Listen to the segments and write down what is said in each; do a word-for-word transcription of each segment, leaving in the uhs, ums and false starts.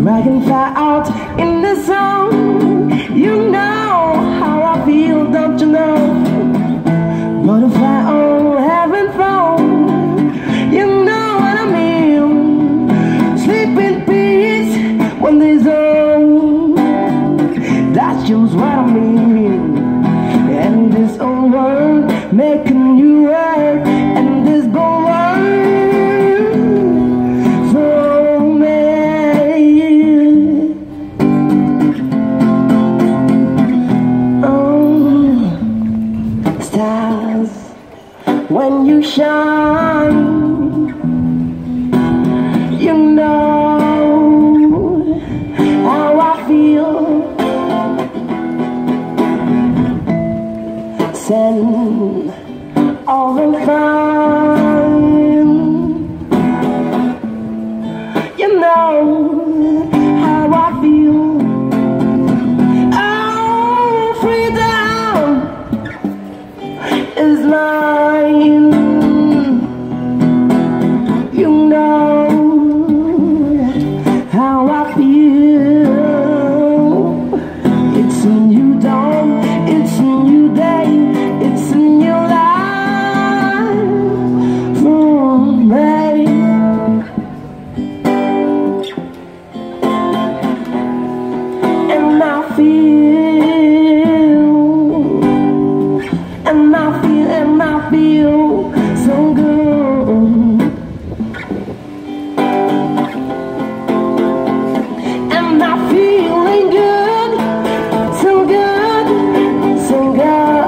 Dragonfly out in the sun. You know how I feel, don't you know? Butterfly on having fun. You know what I mean. Sleep in peace when there's on. That's just what I mean. And this old world making you work, and this gold world for me. Oh, stars, when you shine, you know how I feel. Send all the fun, you know how I feel. Oh, freedom is mine. You know how I feel. It's a new dawn, it's a new day, it's a new life for me. And I feel, and I feel, and I feel so good. And I'm feeling good, so good, so good.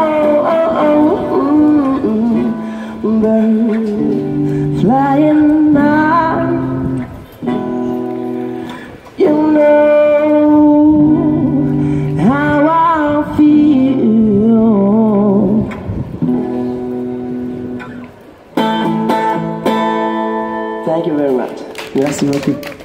Bird flying high, you know how I feel. Thank you very much. Merci beaucoup.